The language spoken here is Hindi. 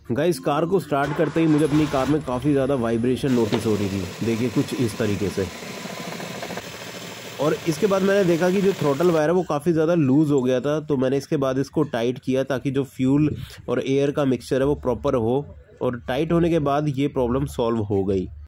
गाइस कार को स्टार्ट करते ही मुझे अपनी कार में काफ़ी ज़्यादा वाइब्रेशन नोटिस हो रही थी, देखिए कुछ इस तरीके से। और इसके बाद मैंने देखा कि जो थ्रॉटल वायर है वो काफ़ी ज़्यादा लूज़ हो गया था, तो मैंने इसके बाद इसको टाइट किया ताकि जो फ्यूल और एयर का मिक्सचर है वो प्रॉपर हो, और टाइट होने के बाद ये प्रॉब्लम सॉल्व हो गई।